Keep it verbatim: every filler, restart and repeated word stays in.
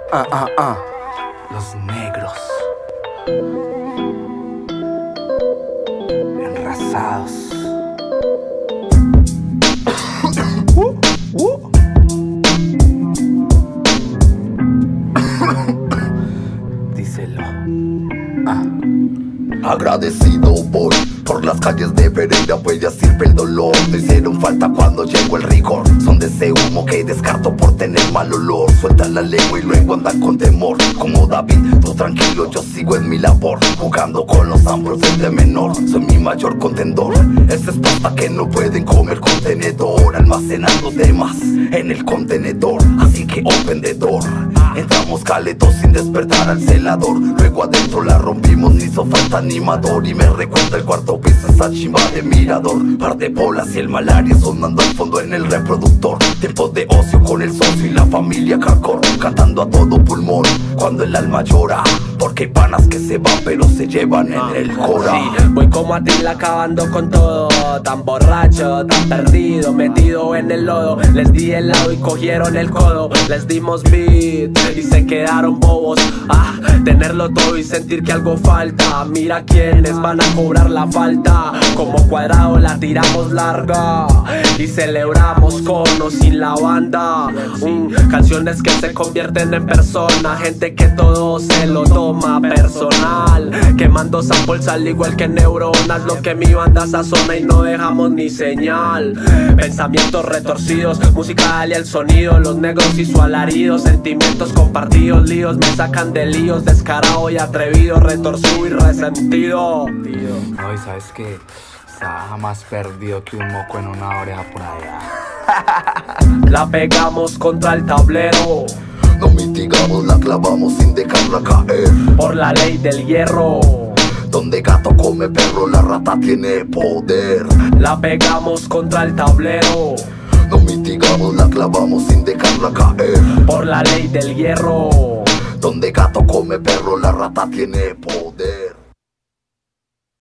Ah, ah, ah. Los negros. Enrasados. uh, uh. Díselo. Ah. Agradecido voy por las calles de Pereira, huella sirve el dolor. Me hicieron falta cuando llegó el rigor. Son de ese humo que descarto por tener mal olor. Sueltan la lengua y luego andan con temor. Como David, tú tranquilo, yo sigo en mi labor, jugando con los ambros desde menor. Soy mi mayor contendor. Esa es pasta que no pueden comer con tenedor, almacenando temas en el contenedor. Así que open the door. Entramos caletos sin despertar al celador. Luego adentro la rompimos, ni hizo falta animador. Y me recuerda el cuarto piso, esa chimba de mirador. Par de bolas y el malaria sonando al fondo en el reproductor. Tiempos de ocio con el socio y la familia Carcor, cantando a todo pulmón cuando el alma llora. Porque hay panas que se van pero se llevan en el cora. Sí, voy como Atila acabando con todo. Tan borracho, tan perdido, metido en el lodo. Les di el lado y cogieron el codo. Les dimos beat y se quedaron bobos. Ah, tenerlo todo y sentir que algo falta. Mira quiénes van a cobrar la falta. Como Cuadrado la tiramos larga y celebramos con o sin la banda. mm, Canciones que se convierten en persona. Gente que todo se lo toma personal, quemando samples al igual que neuronas. Lo que mi banda sazona y no dejamos ni señal. Pensamientos retorcidos, musical y el sonido. Los negros y su alarido, sentimientos compartidos. Líos me sacan de líos, descarado y atrevido, retorcido y resentido. No, y sabes que estaba más perdido que un moco en una oreja por allá. La pegamos contra el tablero. No mitigamos, la clavamos sin dejarla caer. Por la ley del hierro. Donde gato come perro, la rata tiene poder. La pegamos contra el tablero. No mitigamos, la clavamos sin dejarla caer. Por la ley del hierro. Donde gato come perro, la rata tiene poder.